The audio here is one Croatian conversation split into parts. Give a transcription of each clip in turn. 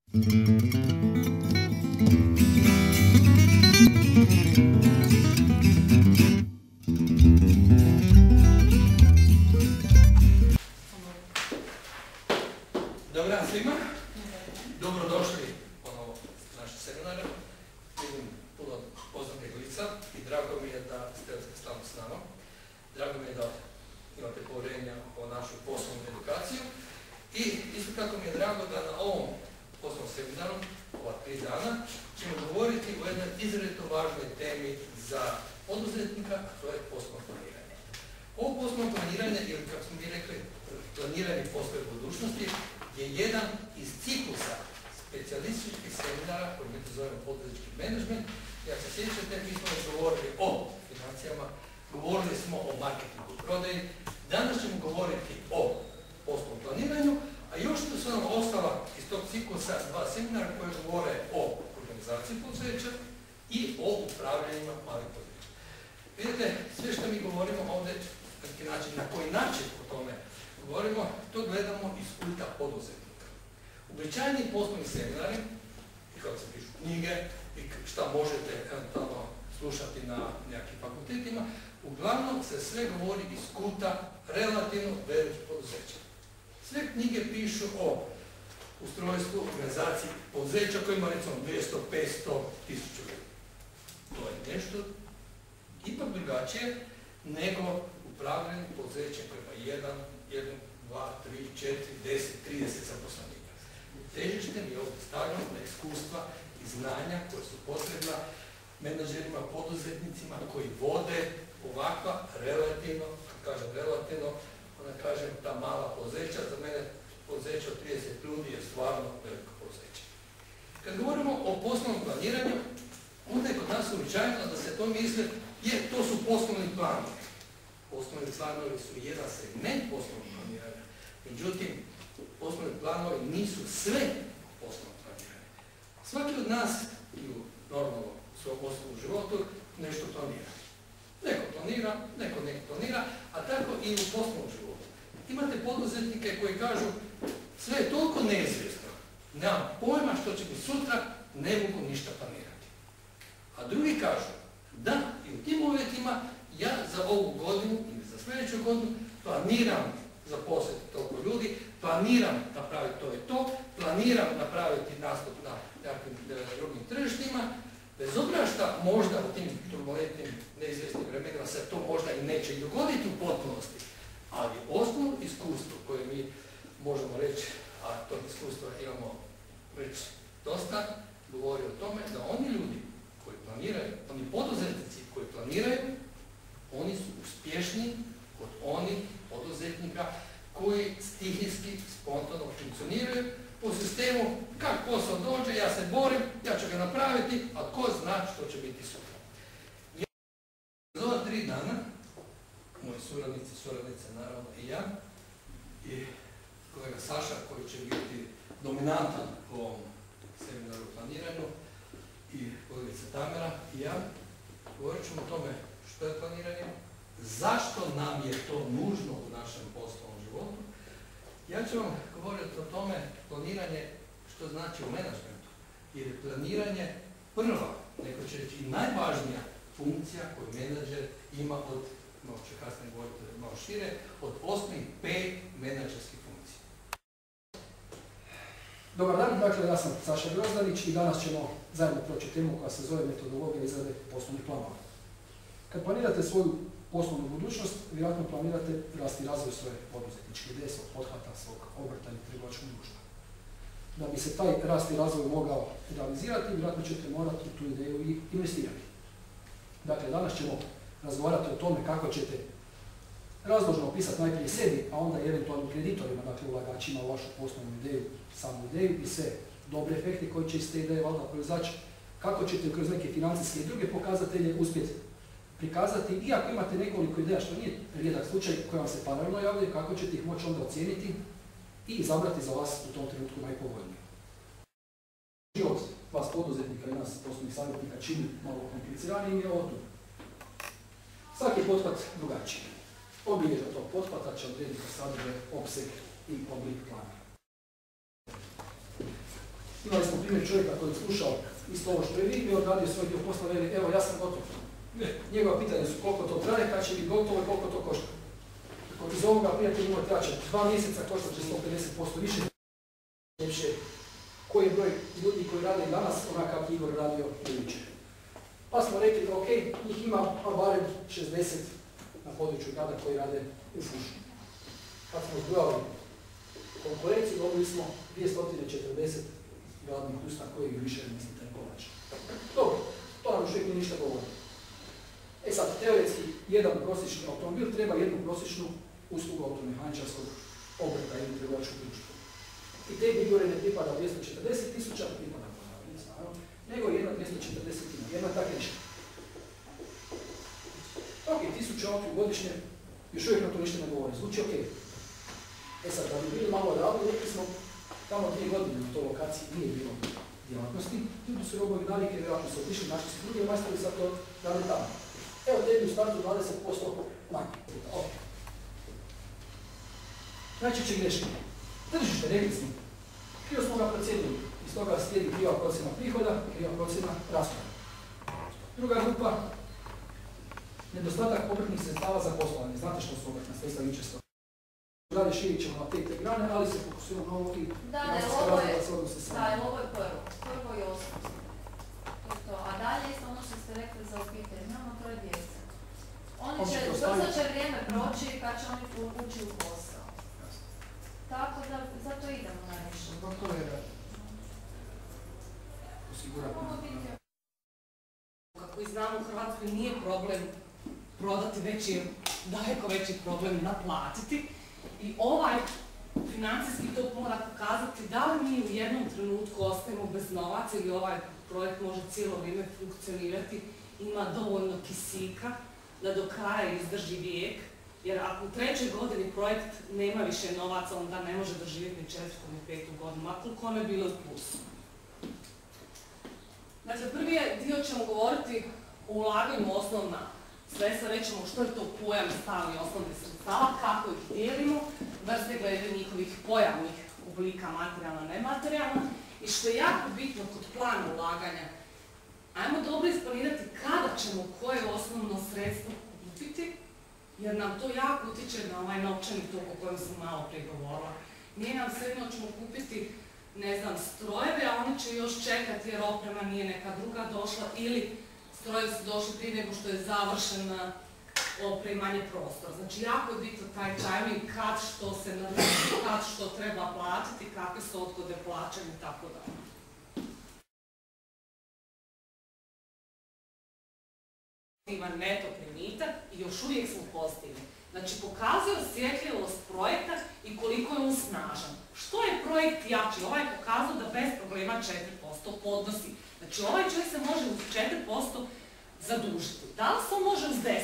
Dobar dan svima, dobrodošli ponovo na naše seminare. Vidim puno poznatih lica i drago mi je da ste stalno s nama. Drago mi je da imate povjerenja o našu poslovnu edukaciju i isto tako mi je drago da na ovom poslovnom seminaru, ova 3 dana, ćemo govoriti o jednoj izrazito važnoj temi za poduzetnika, a to je poslovno planiranje. Ovo poslovno planiranje, ili kako smo mi rekli, planiranje poslove budućnosti, je jedan iz ciklusa specijalističkih seminara koji mi to zovemo poduzetnički menadžment. Ja se sjećate, mi smo govorili o financijama, govorili smo o marketingu i prodaji, danas ćemo govoriti o poslovnom planiranju, a još su nam ostala iz tog ciklusa 2 seminara koje govore o organizaciji poduzeća i o upravljanjima malih poduzeća. Vidite, sve što mi govorimo ovdje, na koji način o tome govorimo, to gledamo iz kuta poduzetnika. Uobičajeni poslovni seminari, i kako se pišu knjige, i šta možete eventualno slušati na nekim fakultetima, uglavnom se sve govori iz kuta relativno velikih poduzeća. Sve knjige pišu o ustrojstvu, organizaciji poduzeća koji ima recimo 200, 500, 1000 ljudi. To je nešto ipak drugačije nego upravljanje poduzeća koja ima 1, 2, 3, 4, 10, 30 zaposlenika. Težište mi ovdje stavljamo na iskustva i znanja koje su potrebna menadžerima, poduzetnicima koji vode ovakva relativno, onda kažem ta mala poduzeća, za mene poduzeće od 30 ljudi je stvarno veliko poduzeće. Kad govorimo o poslovnom planiranju, onda je kod nas uobičajeno da se to misli, to su poslovni planovi. Poslovni planovi su jedan segment poslovnog planiranja. Međutim, poslovni planovi nisu sve poslovno planiranje. Svaki od nas i u normalnom svom poslovnom životu nešto planira. Neko planira, neko ne planira, a tako i u poslovnom životu. Imate poduzetnike koji kažu sve je toliko neizvjesno, nemam pojma što će biti sutra, ne mogu ništa planirati. A drugi kažu da i u tim uvjetima ja za ovu godinu ili za sljedeću godinu planiram zaposliti toliko ljudi, planiram napraviti to i to, planiram napraviti nastup na nekakvim drugim tržištima, bez obzira što možda u tim turbulentnim, neizvjesnim vremenima se to možda i neće i dogoditi u potpunosti, ali osnovno iskustvo koje mi možemo reći, a to iskustvo imamo već dosta, govori o tome da oni ljudi koji planiraju, oni poduzetnici koji planiraju, oni su uspješni od onih poduzetnika koji stihijski, spontano funkcioniraju po sistemu kak posao dođe, ja se borim, ja ću ga napraviti, a tko zna što će biti sutra. Za ova 3 dana, moji suradnice naravno i ja, i kolega Saša koji će biti dominantan u ovom seminaru o planiranju, i kolegica Tamara i ja, govorit ćemo o tome što je planiranje, zašto nam je to nužno u našem poslovnom životu. Ja ću vam govoriti o tome planiranje što znači u menadžmentu, jer je planiranje prva, neko će reći i najvažnija funkcija koju menadžer ima od, malo ću kasnije govoriti malo šire, od osnovnih 5 menadžerskih funkcija. Dobar dan, dakle ja sam Saša Grozdanić i danas ćemo zajedno proći temu koja se zove metodologija izrade poslovnih planova. Kad planirate svoju poslovnu budućnost, vjerojatno planirate rast i razvoj svoje poduzetničke ideje, svog pothvata, svog obrta ili trgovačkog društva. Da bi se taj rast i razvoj mogao realizirati, vjerojatno ćete morati u tu ideju i investirati. Dakle, danas ćemo razgovarati o tome kako ćete razložno opisati najprije sebi, a onda i eventualnim kreditorima, dakle ulagačima u vašu poslovnu ideju, samu ideju i sve dobre efekte koji će iz te ideje valjda proizaći, kako ćete kroz neke financijske i druge pokazatelje uspjeti prikazati, iako imate nekoliko ideja, što nije rijedak slučaj koji vam se paralelno javljaju, kako ćete ih moći onda ocijeniti i izabrati za vas u tom trenutku najpovoljnije. Život vas poduzetnika i nas poslovnih savjetnika čini malo kompliciranijim je ovo tu. Svaki pothvat drugačiji. Obilježja tog pothvata će odrediti sadržaj, opseg i oblik plana. Imali smo primjer čovjeka koji je slušao isto ovo što je vi i odradio svoj dio posla, veli, evo ja sam gotov. Njegova pitanja su koliko to traje, kad će biti gotovo i koliko to košta. Iz ovoga prijatelj imate jače, 2 mjeseca košta će 150% više. Koji je broj ljudi koji rade i danas, onakav Igor radio i jučer. Pa smo rekli, ok, njih ima barem 60 na području grada koji rade u fušu. Kad smo zbrojali konkurenciju, dobili smo 240 gradnih usta koji više ne mislite ne povlače. Dobro, to nam još uvijek nije ništa govori. E sad, teoretski, jedan prosječni automobil treba jednu prosječnu uslugu automehaničarskog obrta ili trgovačkog društva. I te Igore ne pripada 240.000, pripada ne znam, nego jedna 240.000, jedna tak ništa. Ok, 1000 auto godišnje, još uvijek na to ništa ne govori, zvuči ok. E sad, da bi bili malo radili, rekli smo, tamo 2 godine na toj lokaciji nije bilo djelatnosti, ljudi su robovi navike, vjerojatno su otišli, našli su druge majstori, sad to rade tamo. Evo tebi u startu 20% manje. Najčešće greške. Tržište, rekli smo. Krivo smo ga procijenili. Iz toga slijedi kriva procjena prihoda, kriva procjena rashoda. Druga grupa, nedostatak obrtnih sredstava za poslovanje. Znate što su obrtna sredstva učesto? Dalje širit ćemo na te grane, ali se fokusiramo na ovo i ovo je prvo i osnovno. A dalje je ono što ste rekli za obitelj, imamo 3 djece. Oni će, brzo će vrijeme proći kad će oni ući u posao. Tako da, zato idemo najviše. To je osigurati. Kako i znamo, u Hrvatskoj nije problem prodati, već je daleko veći problem naplatiti. I ovaj financijski to mora pokazati da li mi u jednom trenutku ostajemo bez novaca ili ovaj projekt može cijelo vrijeme funkcionirati, ima dovoljno kisika da do kraja izdrži vijek, jer ako u 3. godini projekt nema više novaca, onda ne može doživjeti ni 4. ni 5. godinu, makoliko one bile u plusu. Dakle, prvi dio ćemo govoriti o ulaganju u osnovna sredstva, rećemo što je to pojam stalni osnovnih sredstava, kako ih dijelimo, vrste glede njihovih pojavnih oblika materijalna, nematerijalna. I što je jako bitno kod plana ulaganja, ajmo dobro isplanirati kada ćemo koje osnovno sredstvo kupiti, jer nam to jako utječe na ovaj novčani tok o kojem sam malo prije govorila. Nije nam svejedno ćemo kupiti, ne znam, strojeve, a oni će još čekati jer oprema nije neka druga došla ili strojevi su došli prije nego što je završena opremanje prostora. Znači, jako je bitno taj timing kad što se naruči, kad što treba platiti, kakve su odgode plaćanja i tako dalje. Ima neto primitak i još uvijek smo pozitivni. Znači, pokazuje osjetljivost projekta i koliko je on snažan. Što je projekt jači? Ovaj je pokazao da bez problema 4% podnosi. Znači, ovaj čovjek se može uz 4% zadužiti. Da li se on može uz 10%?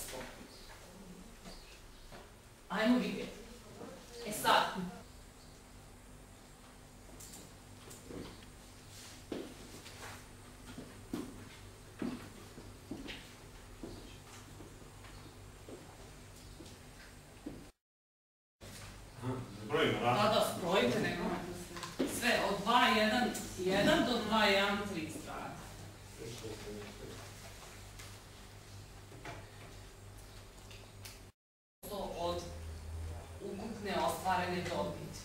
Ajmo vidjeti. E sad, da, zbrojite, ne morate sve od 2.1.1 do 2.1.3 strane. Od ukupne ostvarene dobiti.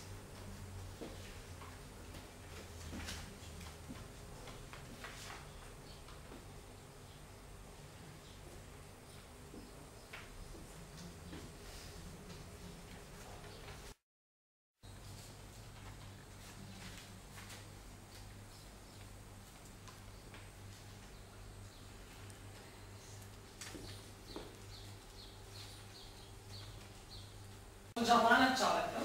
Đalana Čaleta.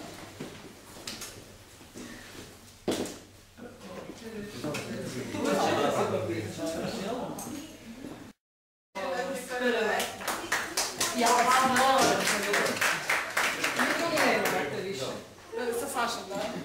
Ja vam moram. Ne to gledate više. Sa Sašom, da?